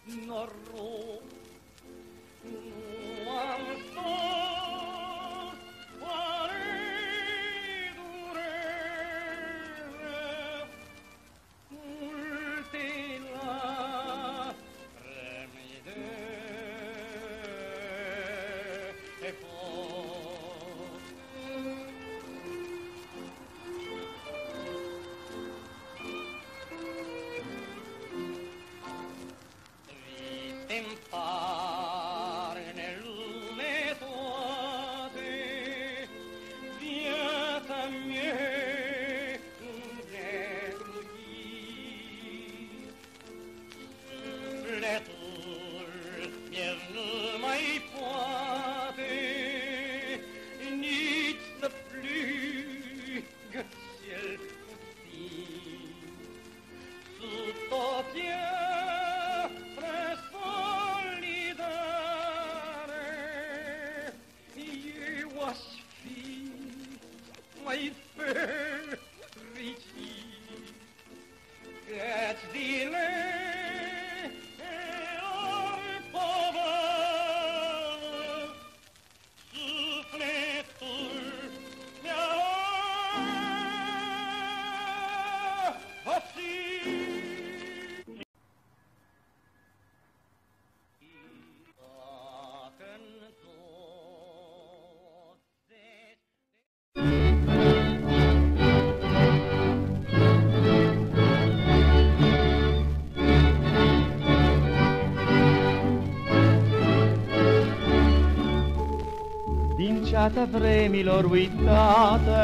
Ceata vremilor uitate,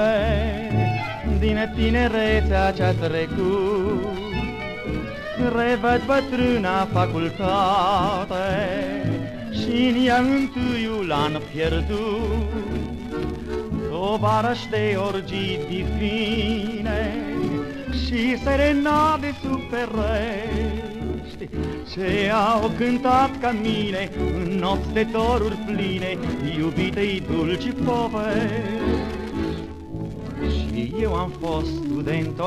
din tinerețea ce-a trecut, revăd bătrâna facultate și-n ea întâiul an pierdut. Tovarăși de orgii divine și serenade superești, ce au cântat ca mine în nopți de doruri pline, iubitei dulci povești. Și eu am fost student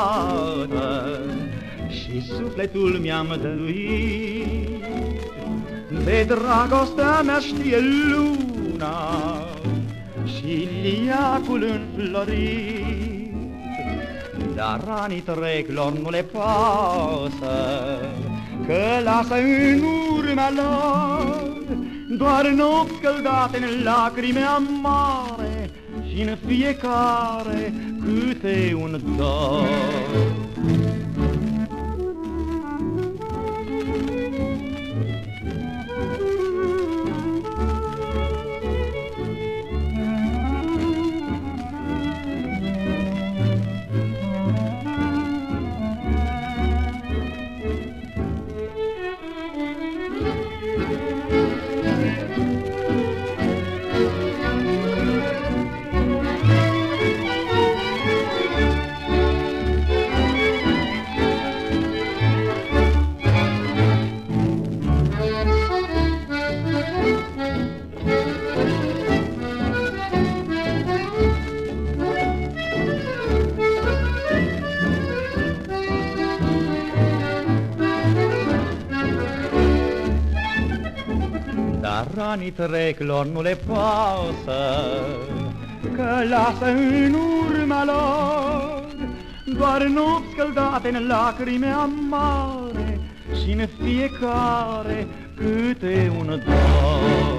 odată și sufletul mi-am dăruit, de dragostea mea știe luna și liacul înflorit. Dar anii trec, lor nu le pasă, că lasă în urma lor doar nopți căldate în lacrime amare și în fiecare câte un dor. Anii trec, lor nu le pasă, că lasă în urma lor doar nopți căldate în lacrime amare și în fiecare câte un dor.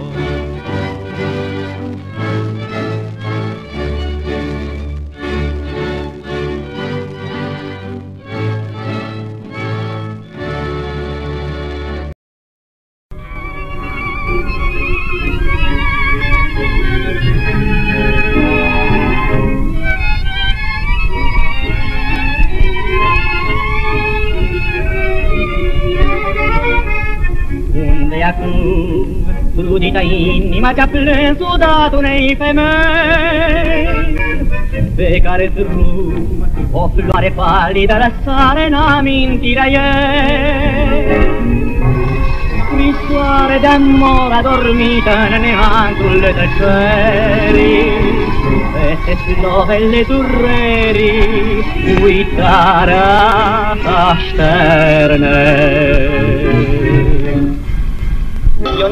Crudita inima ce-a plâns udat unei femei, pe care drum o floare palidă lăsare în amintirea ei. Scrisoare de-amor adormită în neantul tăcerii, peste slovele durerii, uitarea așterne.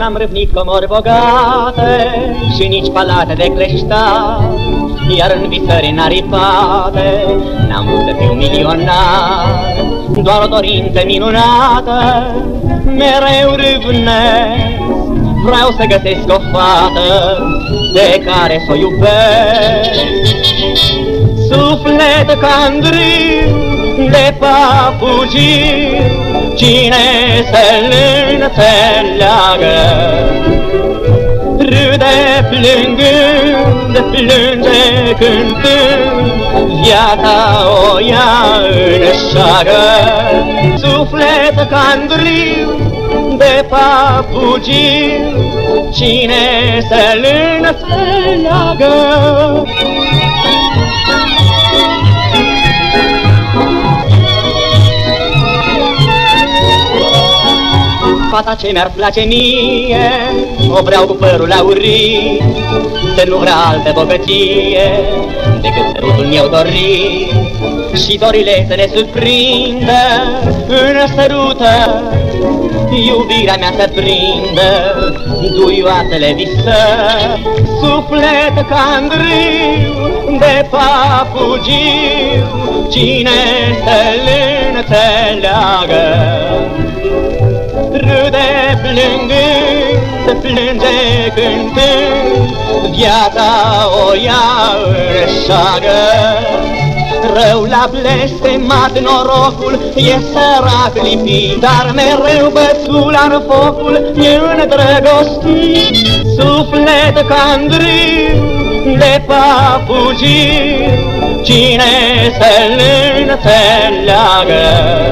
n-am râvnit comori bogate și nici palate de cleștar, iar în visări înaripate n-am vrut să fiu milionar. Doar o dorință minunată mereu râvnesc, vreau să găsesc o fată de care s-o iubesc. Suflet ca-ndriu de papugiu, cine să-l înțeleagă? Râde plângând, plânge cântând, viața o ia în șagă. Suflet ca-ndriu de papugiu, cine să-l înțeleagă? Fata ce mi-ar place mie, o vreau cu părul aurit, să nu vrea altă bogăție decât sărutul meu dorit. Și dorile să ne surprindă în sărută, iubirea mea să prindă duioasele visă. Suflet ca-ndriu de papugiu, cine să-l înțeleagă? Râde plângând, plânge cântând, viața o ia în șagă. Rău l-a blestemat norocul, e sărac lipit, dar mereu bățula în focul e îndrăgostit. Suflet ca-ndriu de papugiu, cine să-l înțeleagă?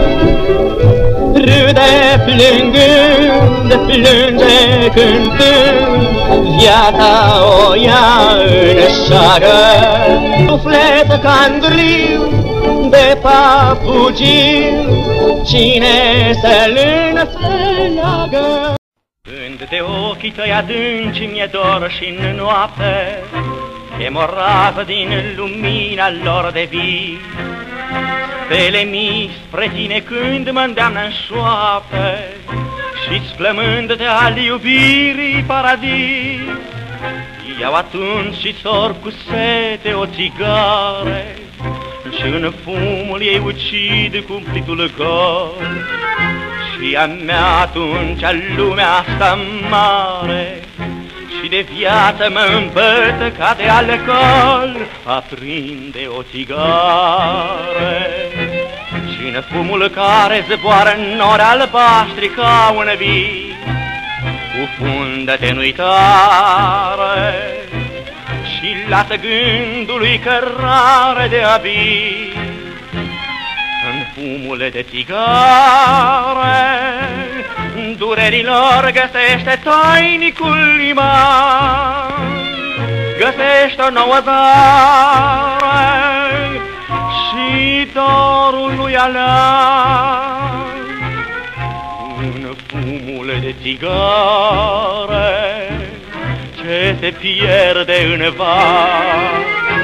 Râde plângând, plânge cântând, viața o ia în șagă. Suflet ca-ndriu de papugiu, cine să-l înțeleagă? Când de ochii tăi adânci mi-e dor și-n noapte, e moravă din lumina lor de vii. Stele mii spre tine când mă îndeamnă-n șoapte, și-ți flămând de al iubirii paradis. Iau atunci și sor cu sete o țigare, și în fumul ei ucid cumplitul gol. Și a mea atunci lumea asta mare, și de viață mă îmbătă ca de alcool, aprinde o țigare. Și în fumul care zboară în nori albaștri ca un vis, cufundă-te în uitare și lasă gândului cărare de abis. În fumul de țigare durerilor găsește tainicul liman, găsește o nouă dare și dorul lui alean. În fumul de țigare ce se pierde în var.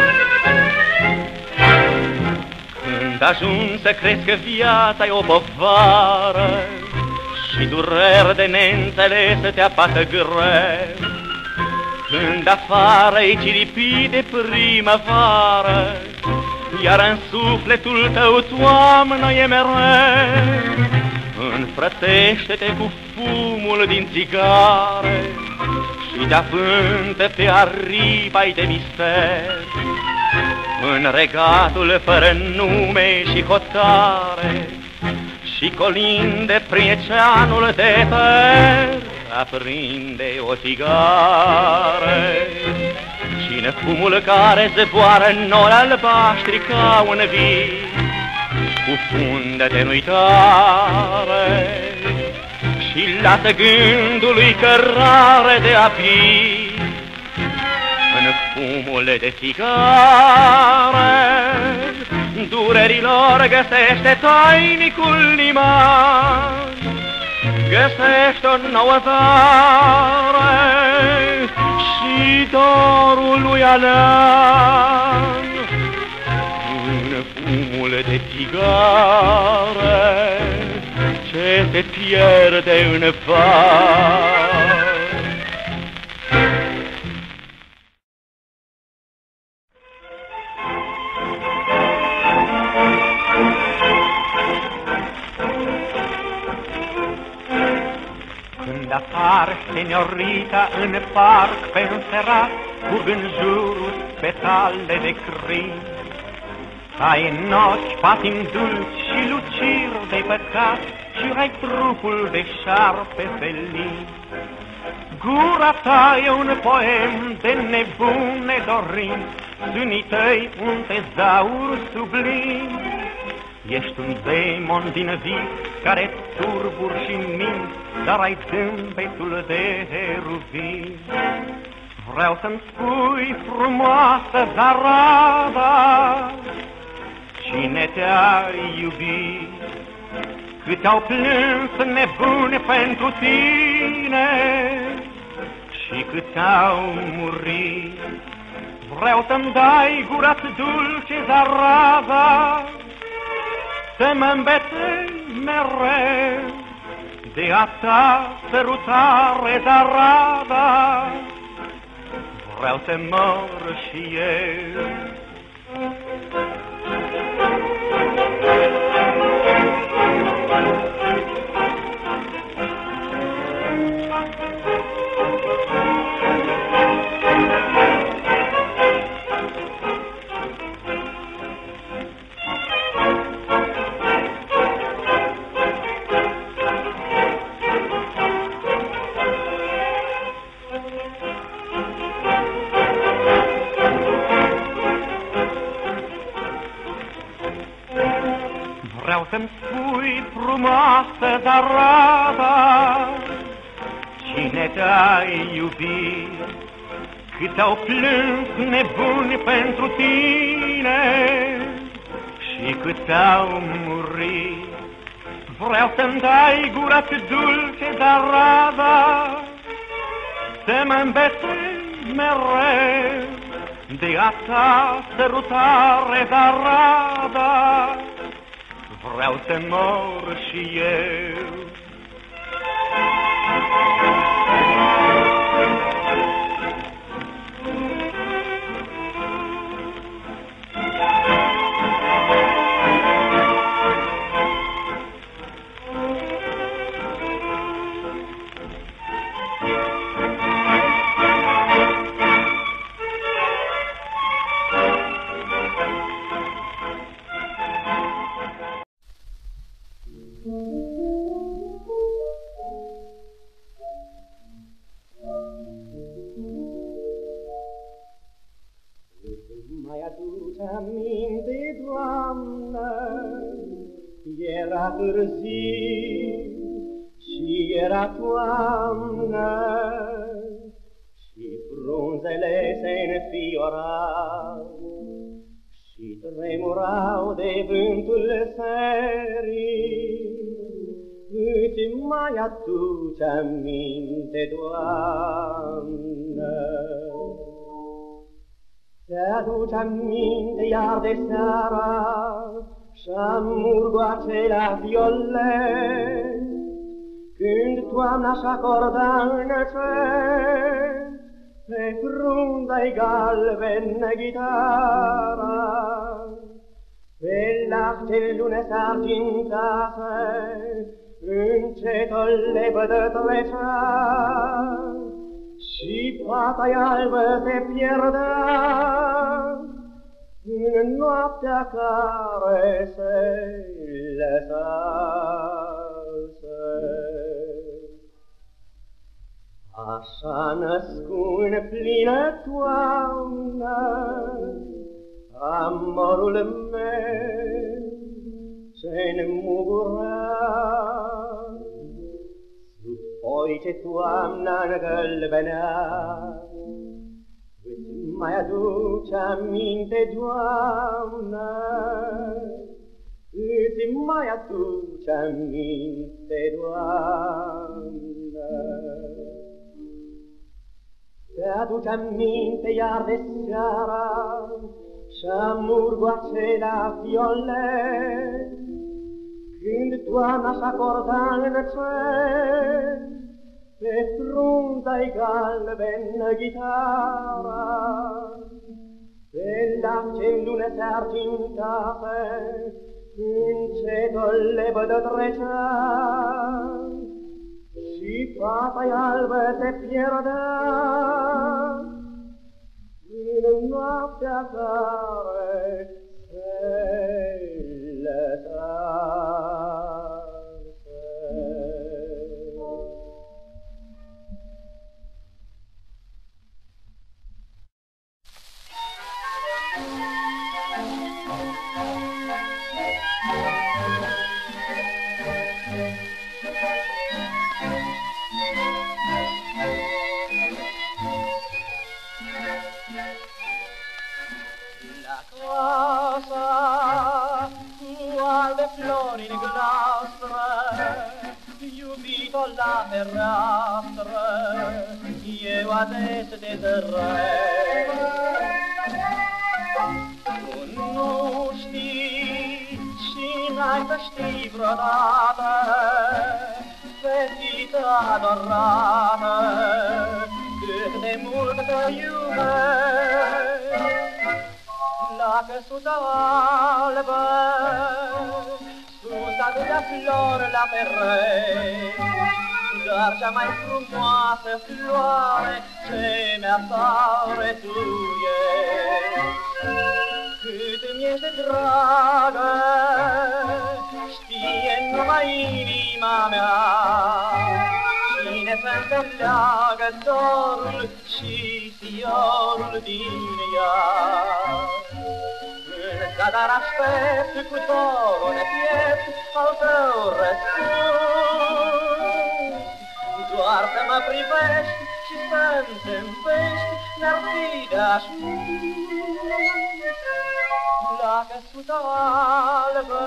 Când ajungi să crezi că viața e o povară și dureri de neînțeles te apasă greu, când afară-i ciripii de primăvară, iar în sufletul tău toamnă e mereu, înfrățește-te cu fumul din țigare și te avântă pe aripa-i de mister. În regatul fără nume și hotare și colinde prin ceanul de ter, aprinde o țigare. Și în fumul care zboară în nori albaștri ca un vis, cufundă-te în uitare și lasă gândului cărare de apii. În fumul de țigare durerilor găsește tainicul liman, găsește o nouă dare și dorul lui alean. În fumul de țigare ce se pierde în var. apar seniorita în parc pe înserat, curg în jurul petale de crin. Ai în ochi patim dulci și luciri de păcat și ai trupul de șarpe felin. Gura ta e un poem de nebune dorinți, sânii tăi un tezaur sublim. Ești un demon din vis care turburi și minți, dar ai zâmbetul de heruvim. Vreau să-mi spui, frumoasă zarada, cine te-a iubit? Cât au plâns nebune pentru tine și cât au murit. Vreau să-mi dai gura dulce, zarada, să mă îmbetezi mereu de a ta sărutare, zarada. Vreau să mor și eu. Vreau să-mi spui, frumoasă zarada, cine te-ai iubit? Cât au plâns nebuni pentru tine și cât au murit. Vreau să-mi dai gura dulce, zarada, să mă îmbetezi mereu de a ta sărutare, zarada. Vreau să mor și eu. Mai aduce aminte, Doamnă, era târziu și era toamnă și frunzele se înfiorau și tremurau de vântul serii. Îți mai aduce aminte, Doamnă? Te-aduce aminte iar de seara și-amurgul acela violet, când toamna și acorda în cer pe frunza-i galbenă ghitara, pe laște lune s-argintase, încetul lebădă trecea, și fata-i albă se pierdea în noaptea care se lăsase. Așa născu în plină toamnă amorul meu ce-n mugurea. Oi ce toamna îngălbenea, îți mai aduce aminte, Doamnă? Îți mai aduce aminte, Doamnă? Te-aduce aminte iar de seara și-amurgul acela violet, când toamna și-acorda în cer pe frunza-i galbenă ghitara, pe lac-ce-n lună se argintase, încetul lebădă trecea, și fata-i albă se pierdea în noaptea care se lăsase. Casa cu albe flori în glastră, iubito la fereastră, eu ades te zăresc. Tu nu știi și n-ai să știi vreodată, fetiță adorată, cât de mult te iubesc. La căsuța albă sunt atâtea flori la perechi, dar cea mai frumoasă floare ce mi-apare tu ești. Cât îmi este dragă, știe numai inima mea, cine să-mi leagă dorul și fiorul din ea. În zadar aștept cu dorul de piept al tău răspuns, doar să mă privești și să-mi zâmbești, n-ar fi de ajuns. La căsuța albă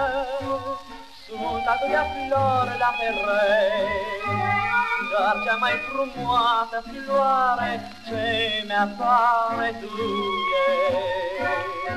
sunt atâtea flori la perechi, dar cea mai frumoasă floare ce mi-apare tu ești.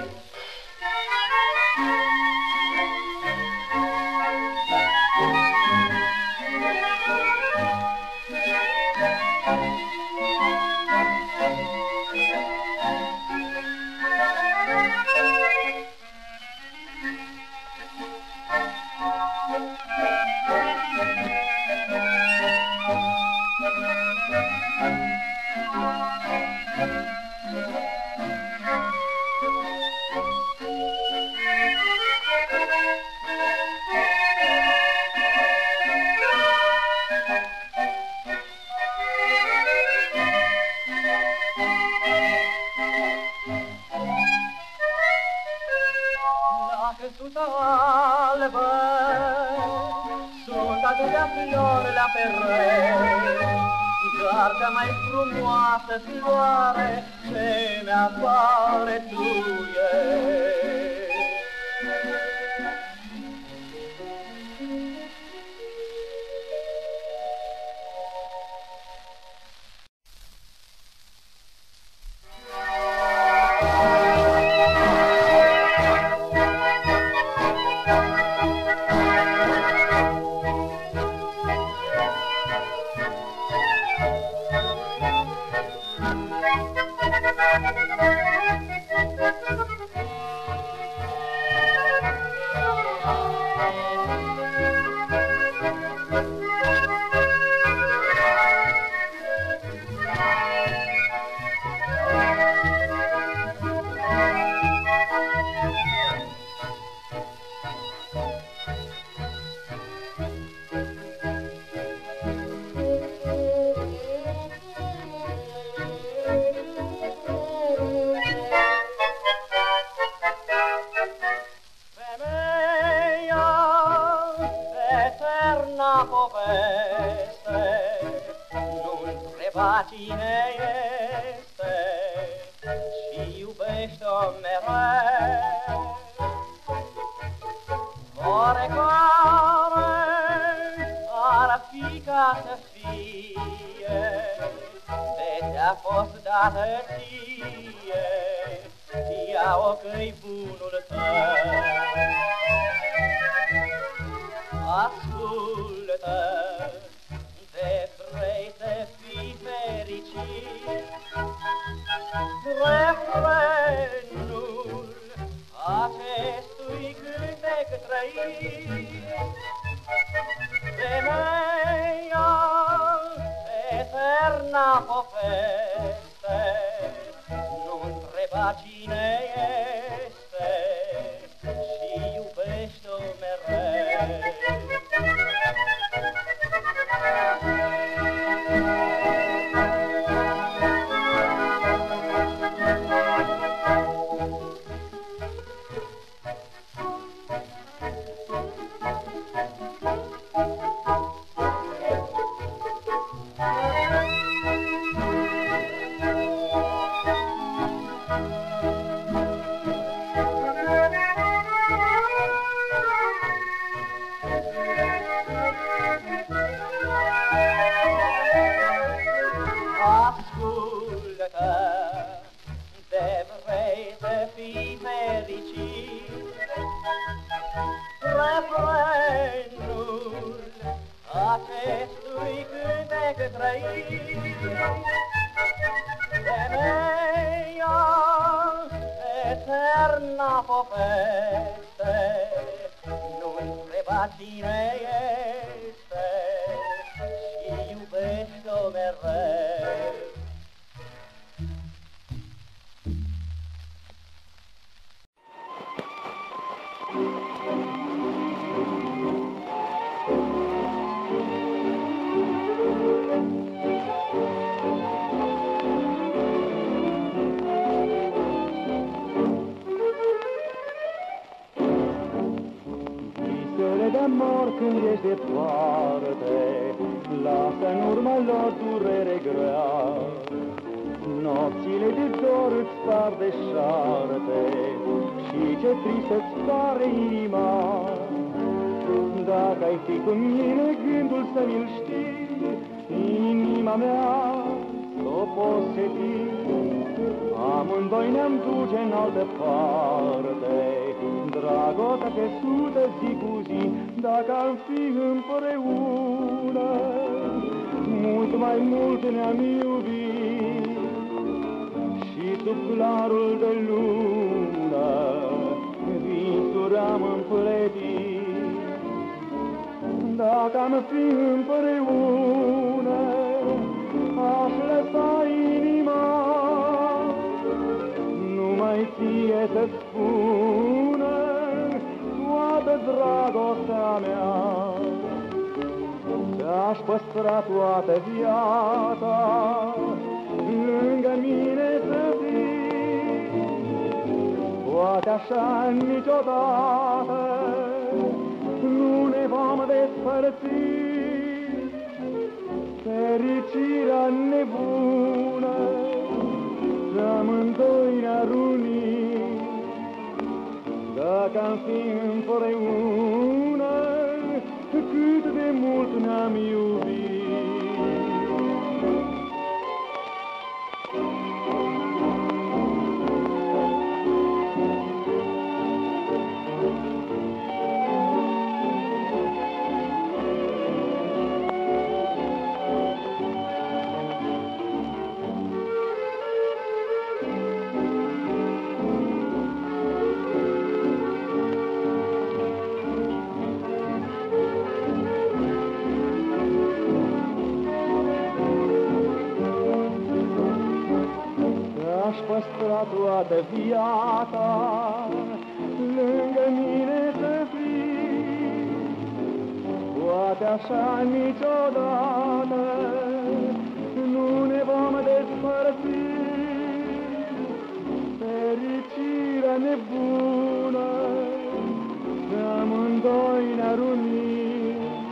Căsuța albă sunt atâtea flori la perechi, dar cea mai frumoasă floare ce mi-apare tu ești. Poveste, nu întreba cine este și iubește-o mereu. Oarecare ar fi ca să fie, de ți-a fost dată ție, ia-o că-i bunul tău. Ascultă, de vrei să fii fericit, refrenul acestui cântec trăit. Femeia eterna poveste, nu întreba cine este și iubește-o mereu. De vrei să fii fericit, refrenul acestui cântec trăit. Femeia, eterna poveste, nu întreba cine este și iubește-o mereu. Visele de amor când ești departe, lasă în urma lor durere grea. Nopțile de dor îți par deșarte și ce trist îți pare inima. Dacă ai fi cu mine gândul să mi-l știi, inima mea s-o posedi. Amândoi ne-am duce în altă parte, dragostea te sută zi cu zi. Dacă am fi împreună, mult mai mult ne-am iubit. Și sub clarul de lună visuri am împletit. Dacă am fi împreună, aș lăsa inima numai ție să-ți spună toată dragostea mea. Te-aș păstra toată viața, lângă mine să fii. Poate așa niciodată nu ne vom despărți. Fericirea nebună amândoi ne-ar uni. Dacă am fi împreună, cât de mult ne-am iubit. Aș păstra toată viața, lângă mine să fii. Poate așa niciodată nu ne vom despărți. Fericirea nebună de amândoi ne-ar uni.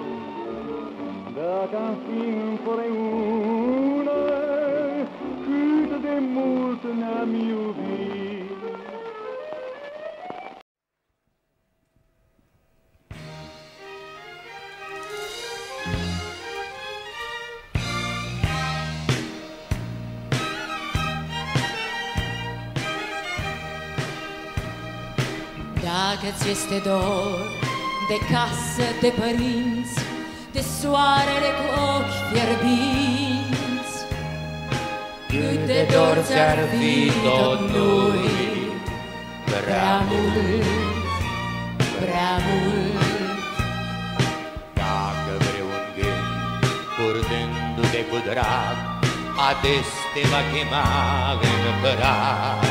Dacă am fi împreună, cât de mult ne-am iubit. Dacă ți este dor de casă, de părinți, de soarele cu ochi fierbinți, cât de dor ți-ar fi tot nu-i prea mult, prea mult. Dacă vrei un gând purtându-te cu drag ades te va chema împărat.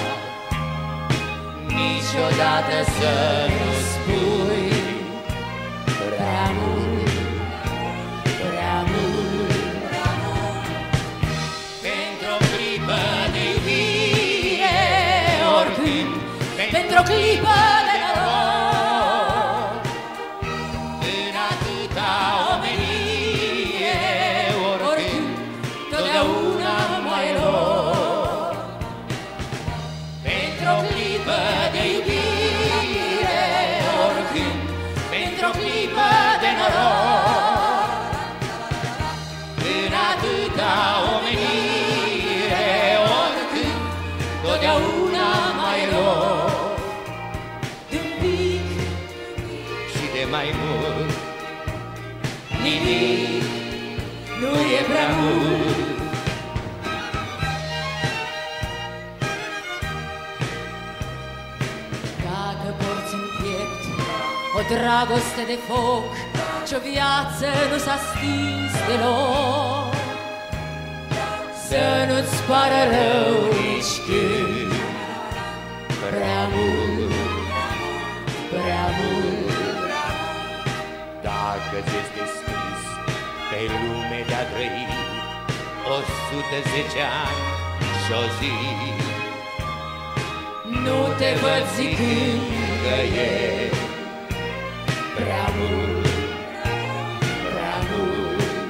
Niciodată să nu spui prea mult, prea mult, pentru-o clipă de iubire, oricând, pentru-o clipă de noroc, în atâta omenie, oricând, totdeauna mai e loc. Pentru-o clipă de iubire, oricând, pentru-o clipă de noroc, în atâta omenire, oricând, totdeauna mai e loc. Un pic și de mai mult, nimic nu e prea mult. Dacă porți în piept o dragoste de foc, ce-o viață nu s-a stins deloc, să nu-ți pară rău nici când, prea mult, prea mult. Dacă ți-este scris pe lume de-a trăi 110 ani și-o zi, nu te văd zicând că e prea mult, prea mult.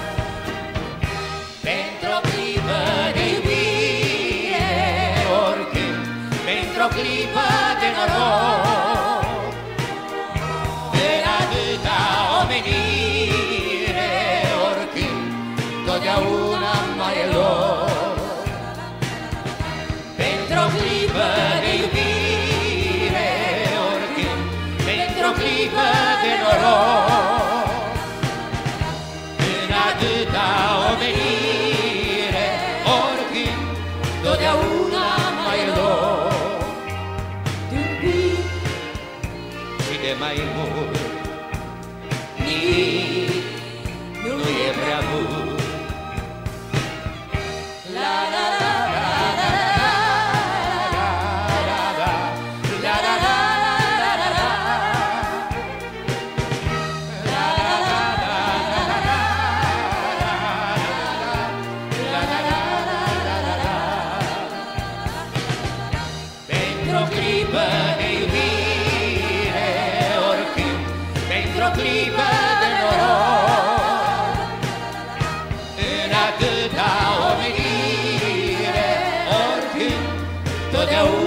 Pentru-o clipă de iubire, oricând, pentru-o clipă de noroc, în atâta omenire, oricând, totdeauna mai e loc. Pentru-o clipă de iubire, oricând, pentru-o clipă de noroc, în atâta omenire, oricând, totdeauna mai e loc. un pic Și de mai mult, nimic nu e prea mult. la la la la la la la la Pentru-o clipă de iubire, oricând, pentru-o clipă de noroc, în atâta omenire, oricând, totdeauna